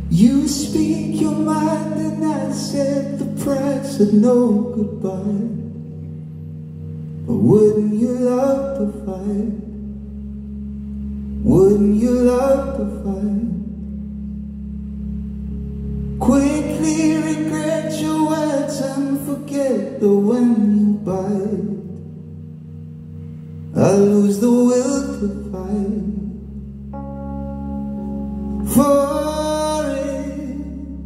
You speak your mind and I said the price of no goodbye. But wouldn't you love to fight? Wouldn't you love to fight? Quickly regret your words and forget that when you bite, I lose the will to fight for it.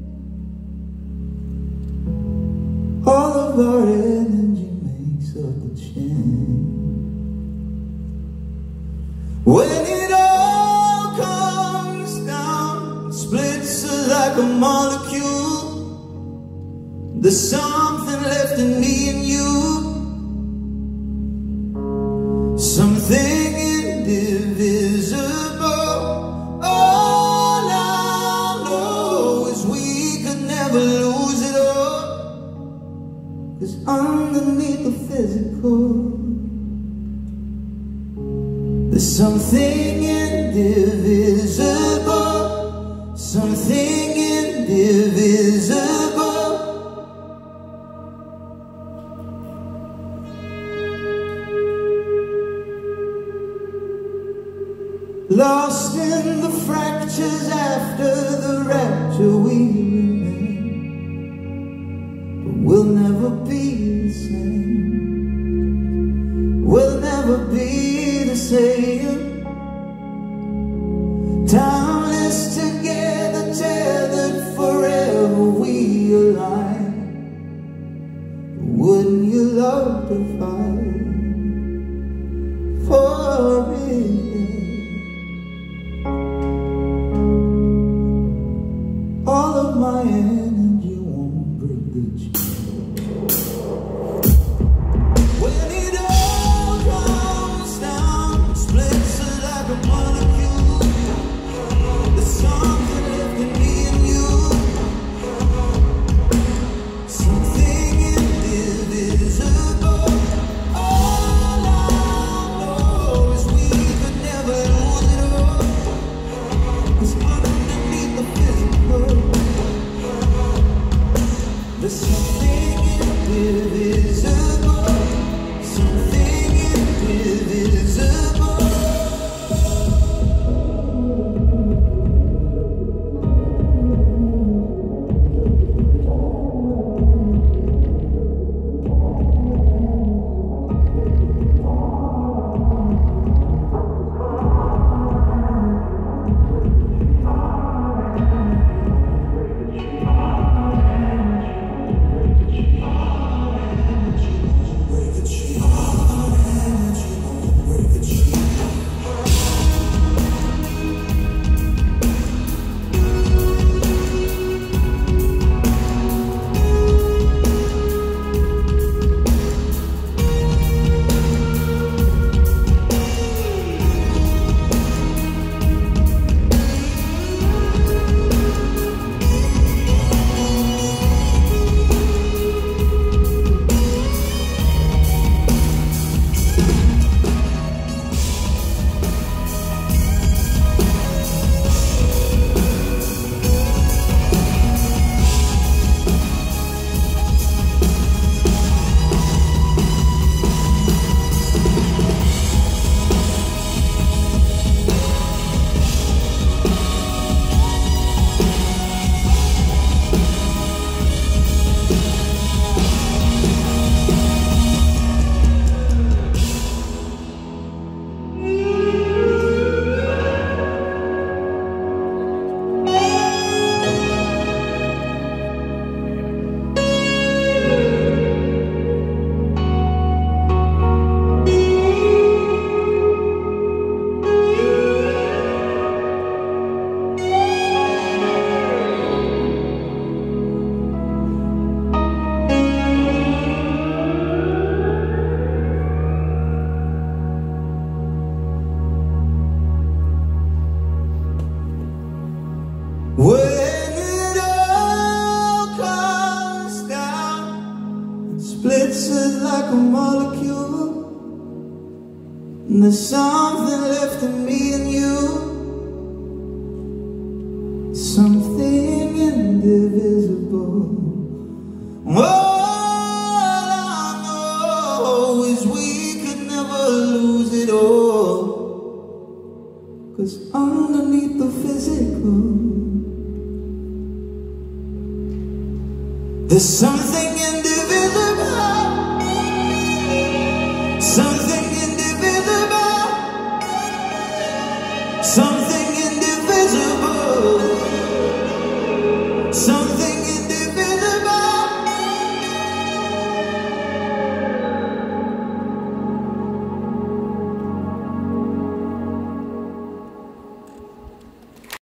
All of our energy makes up the chain. When it all comes down, splits like a molecule, there's something left in me and you, something indivisible. All I know is we could never lose it all, 'cause underneath the physical, there's something indivisible, something indivisible. Lost in the fractures after the rapture we remain, but we'll never be the same. We'll never be the same. Timeless together, tethered forever we align. Wouldn't you love to fight for it? All of my energy won't break the chain. When it all comes down, splits like a molecule, there's something left in me and you, something indivisible. All I know is we could never lose it all, 'cause underneath the physical, there's something indivisible, something indivisible. When it all comes down, it splits it like a molecule, and there's something left in me and you, something indivisible. All I know is we could never lose it all, 'cause underneath the physical, there's something in